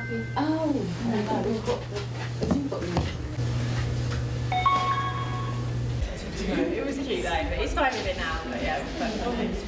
Oh, no, we've got the... It was cute though, but he's fine with it now. But yeah.